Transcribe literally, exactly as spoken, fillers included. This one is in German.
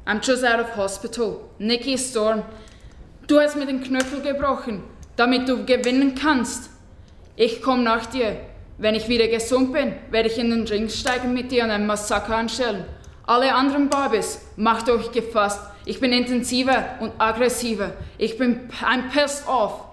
I'm just out of hospital. Nikki Storm. Du hast mir den Knöchel gebrochen, damit du gewinnen kannst. Ich komme nach dir. Wenn ich wieder gesund bin, werde ich in den Ring steigen mit dir und ein Massaker anstellen. Alle anderen Barbies, macht euch gefasst. Ich bin intensiver und aggressiver. Ich bin I'm pissed off.